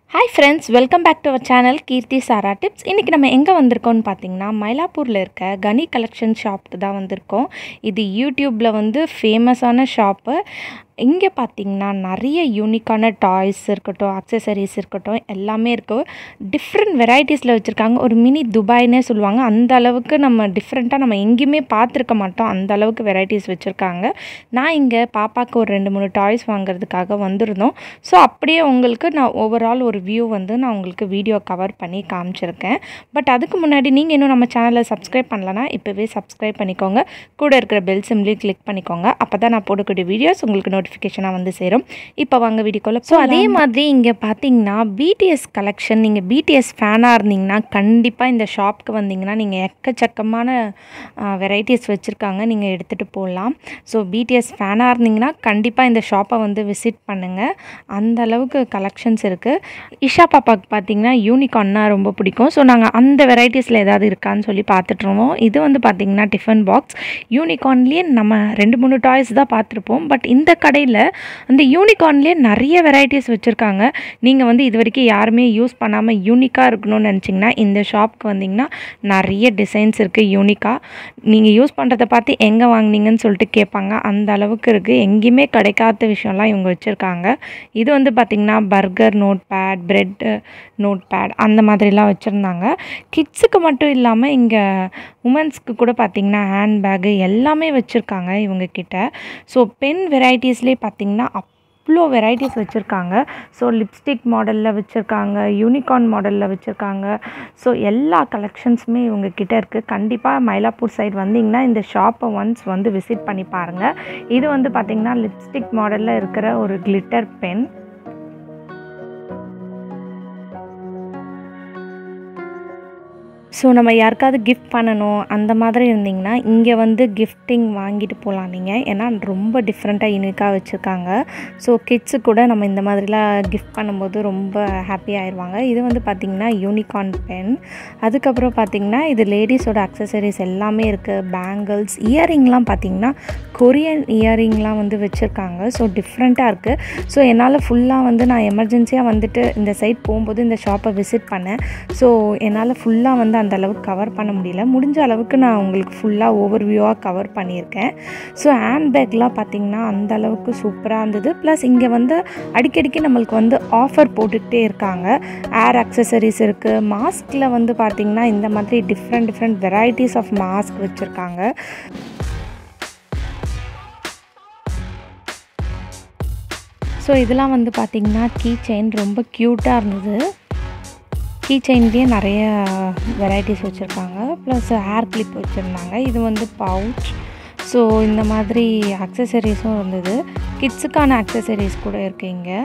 Hi friends, welcome back to our channel Kirti Sara Tips. இன்னைக்கு நம்ம எங்க வந்திருக்கோம்னு பாத்தீங்கன்னா மயிலாப்பூர்ல இருக்க கனி கலெக்ஷன் ஷாப்க்கு தான் வந்திருக்கோம். இது YouTubeல வந்து ஃபேமஸான ஷாப். இங்க பாத்தீங்கன்னா நிறைய யூனிக்கான டாய்ஸ் இருக்கட்டும், அக்சஸரீஸ் இருக்கட்டும் எல்லாமே இருக்கு. டிஃபரண்ட் வெரைட்டிஸ்ல வச்சிருக்காங்க. ஒரு மினி துபாய்னே சொல்லுவாங்க. அந்த அளவுக்கு நம்ம டிஃபரண்டா நம்ம எங்கயுமே பார்த்திருக்க மாட்டோம். அந்த அளவுக்கு வெரைட்டிஸ் வச்சிருக்காங்க. நான் இங்க பாப்பாக்கு ஒரு 2-3 டாய்ஸ் வாங்குறதுக்காக வந்திருந்தோம். சோ அப்படியே உங்களுக்கு நான் ஓவரால் ஒரு வியூ வந்து நான் உங்களுக்கு வீடியோ கவர் பண்ணி காமிச்சிருக்கேன். பட் அதுக்கு முன்னாடி நீங்க இன்னும் நம்ம சேனலை சப்ஸ்கிரைப் பண்ணலனா இப்பவே சப்ஸ்கிரைப் பண்ணிக்கோங்க. கூட இருக்கிற பெல் சிம்பலையும் கிளிக் பண்ணிக்கோங்க. அப்பதான் நான் போடக்கூடிய வீடியோஸ் உங்களுக்கு நோட்டிஃபிகேஷனா வந்து சேரும். இப்போ வாங்க வீடியோக்குள்ள. சோ அதே மாதிரி இங்க பாத்தீங்கன்னா BTS கலெக்ஷன். நீங்க BTS ஃபேனா இருந்தீங்கன்னா கண்டிப்பா இந்த ஷாப்க்கு வந்தீங்கன்னா நீங்க எக்கச்சக்கமான வெரைட்டிஸ் வச்சிருக்காங்க. நீங்க எடுத்துட்டு போலாம். சோ BTS ஃபேனா இருந்தீங்கன்னா கண்டிப்பா இந்த ஷாப்பை வந்து விசிட் பண்ணுங்க. அந்த அளவுக்கு கலெக்ஷன்ஸ் இருக்கு. இஷா பாப்பாக்கு பாத்தீங்கன்னா யூனிகார்ன்னா ரொம்ப பிடிக்கும். சோ நாங்க அந்த வெரைட்டிஸ்ல ஏதாவது இருக்கான்னு சொல்லி பார்த்துட்டு இருந்தோம். இது வந்து பாத்தீங்கன்னா டிஃபன் பாக்ஸ். யூனிகார்ன்லயே நம்ம 2-3 டாய்ஸ் தான் பார்த்திருப்போம். பட் இந்த கடையில அந்த யூனிகார்ன்லயே நிறைய வெரைட்டிஸ் வச்சிருக்காங்க. நீங்க வந்து இதுவரைக்கும் யாருமே யூஸ் பண்ணாம யூனிக்கா இருக்கணும்னு நினைச்சீங்கன்னா இந்த ஷாப்க்கு வந்தீங்கன்னா நிறைய டிசைன்ஸ் இருக்கு யூனிக்கா. நீங்க யூஸ் பண்றத பார்த்து எங்க வாங்குனீங்கன்னு சொல்லிட்டு கேட்பாங்க. அந்த அளவுக்கு இருக்கு. எங்கேயுமே கிடைக்காத விஷயம்லாம் இவங்க வச்சிருக்காங்க. இது வந்து பாத்தீங்கன்னா burger note pad, bread note pad அந்த மாதிரிலாம் வச்சிருந்தாங்க. கிட்ஸுக்கு மட்டும் இல்லாம இங்க உமன்ஸ்க்கு கூட பாத்தீங்கன்னா ஹேண்ட் பேக் எல்லாமே வச்சிருக்காங்க இவங்க கிட்ட. ஸோ பென் வெரைட்டிஸ்லேயே பார்த்தீங்கன்னா அவ்வளோ வெரைட்டிஸ் வச்சுருக்காங்க. ஸோ லிப்ஸ்டிக் மாடலில் வச்சுருக்காங்க, யூனிகார்ன் மாடலில் வச்சுருக்காங்க. ஸோ எல்லா கலெக்ஷன்ஸுமே இவங்க கிட்ட இருக்குது. கண்டிப்பாக மயிலாப்பூர் சைடு வந்தீங்கன்னா இந்த ஷாப்பை ஒன்ஸ் வந்து விசிட் பண்ணி பாருங்கள். இது வந்து பார்த்திங்கன்னா லிப்ஸ்டிக் மாடலில் இருக்கிற ஒரு கிளிட்டர் பென். ஸோ நம்ம யாருக்காவது கிஃப்ட் பண்ணணும் அந்த மாதிரி இருந்திங்கன்னா இங்கே வந்து கிஃப்டிங் வாங்கிட்டு போகலாம் நீங்கள். ஏன்னா ரொம்ப டிஃப்ரெண்ட்டாக யூனிக்காக வச்சுருக்காங்க. ஸோ கிட்ஸு கூட நம்ம இந்த மாதிரிலாம் கிஃப்ட் பண்ணும்போது ரொம்ப ஹாப்பி ஆயிடுவாங்க. இது வந்து பார்த்திங்கன்னா யூனிகார்ன் பென். அதுக்கப்புறம் பார்த்திங்கன்னா இது லேடிஸோட அக்சசரிஸ் எல்லாமே இருக்குது. பேங்கிள்ஸ், இயரிங்லாம் பார்த்திங்கன்னா கொரியன் இயரிங்லாம் வந்து வச்சுருக்காங்க. ஸோ டிஃப்ரெண்ட்டாக இருக்குது. ஸோ என்னால் ஃபுல்லாக வந்து நான் எமர்ஜென்சியாக வந்துட்டு இந்த சைட் போகும்போது இந்த ஷாப்பை விசிட் பண்ணேன். ஸோ என்னால் ஃபுல்லாக வந்து அந்த அளவுக்கு கவர் பண்ண முடியல. முடிஞ்ச அளவுக்கு நான் உங்களுக்கு ஃபுல்லாக ஓவர்வியூவாக கவர் பண்ணியிருக்கேன். ஸோ ஹேண்ட் பேக்லாம் பார்த்திங்கன்னா அந்த அளவுக்கு சூப்பராக இருந்தது. ப்ளஸ் இங்கே வந்து அடிக்கடிக்கு நம்மளுக்கு வந்து ஆஃபர் போட்டுக்கிட்டே இருக்காங்க. ஏர் அக்சசரிஸ் இருக்குது. மாஸ்கில் வந்து பார்த்திங்கன்னா இந்த மாதிரி டிஃப்ரெண்ட் வெரைட்டிஸ் ஆஃப் மாஸ்க் வச்சுருக்காங்க. ஸோ இதெல்லாம் வந்து பார்த்திங்கன்னா கீ செயின் ரொம்ப க்யூட்டாக இருந்தது. கீ செயின்லேயே நிறைய வெரைட்டிஸ் வச்சுருக்காங்க. ப்ளஸ் ஹேர் கிளிப் வச்சுருந்தாங்க. இது வந்து பவுச். ஸோ இந்த மாதிரி அக்சசரிஸும் இருந்தது. கிட்ஸுக்கான அக்சசரிஸ் கூட இருக்குது இங்கே.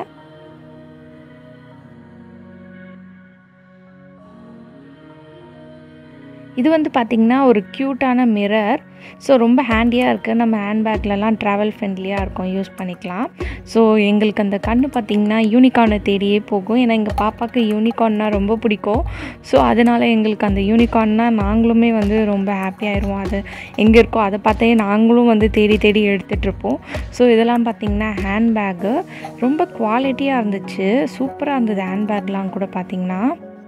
இது வந்து பார்த்திங்கன்னா ஒரு க்யூட்டான மிரர். ஸோ ரொம்ப ஹேண்டியாக இருக்குது. நம்ம ஹேண்ட்பேக்லலாம் ட்ராவல் ஃப்ரெண்ட்லியாக இருக்கும், யூஸ் பண்ணிக்கலாம். ஸோ எங்களுக்கு அந்த கண்ணு பார்த்திங்கன்னா யூனிகார்னை தேடியே போகும். ஏன்னா எங்கள் பாப்பாவுக்கு யூனிகார்ன்னா ரொம்ப பிடிக்கும். ஸோ அதனால் எங்களுக்கு அந்த யூனிகார்ன்னா நாங்களுமே வந்து ரொம்ப ஹாப்பி ஆயிடுவோம். அது எங்கே இருக்கோ அதை பார்த்தே நாங்களும் வந்து தேடி எடுத்துகிட்ருப்போம். ஸோ இதெல்லாம் பார்த்திங்கன்னா ஹேண்ட்பேக்கு ரொம்ப குவாலிட்டியாக இருந்துச்சு. சூப்பராக இருந்தது ஹேண்ட்பேக்லாம் கூட பார்த்திங்கன்னா.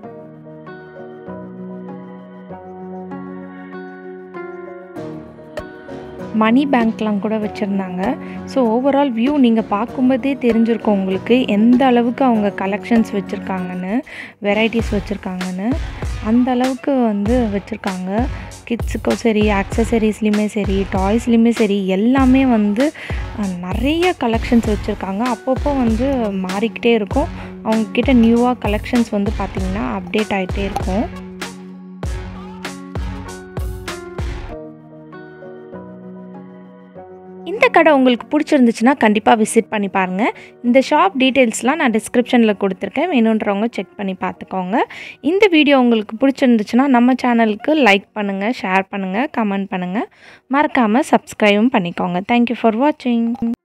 மணி பேங்க்லாம் கூட வச்சுருந்தாங்க. ஸோ ஓவரால் வியூ நீங்கள் பார்க்கும்போதே தெரிஞ்சிருக்கும் உங்களுக்கு எந்த அளவுக்கு அவங்க கலெக்ஷன்ஸ் வச்சுருக்காங்கன்னு, வெரைட்டிஸ் வச்சுருக்காங்கன்னு. அந்த அளவுக்கு வந்து வச்சுருக்காங்க. கிட்ஸுக்கும் சரி, அக்சசரிஸ்லேயுமே சரி, டாய்ஸ்லேயுமே சரி எல்லாமே வந்து நிறைய கலெக்ஷன்ஸ் வச்சுருக்காங்க. அப்பப்போ வந்து மாறிக்கிட்டே இருக்கும். அவங்கக்கிட்ட நியூவாக கலெக்ஷன்ஸ் வந்து பார்த்திங்கன்னா அப்டேட் ஆகிட்டே இருக்கும். இந்த கடை உங்களுக்கு பிடிச்சிருந்துச்சுன்னா கண்டிப்பாக விசிட் பண்ணி பாருங்கள். இந்த ஷாப் டீட்டெயில்ஸ்லாம் நான் டிஸ்கிரிப்ஷனில் கொடுத்துருக்கேன். வேணுன்றவங்க செக் பண்ணி பார்த்துக்கோங்க. இந்த வீடியோ உங்களுக்கு பிடிச்சிருந்துச்சுன்னா நம்ம சேனலுக்கு லைக் பண்ணுங்கள், ஷேர் பண்ணுங்கள், கமெண்ட் பண்ணுங்கள். மறக்காமல் சப்ஸ்கிரைபும் பண்ணிக்கோங்க. தேங்க்யூ ஃபார் வாட்சிங்.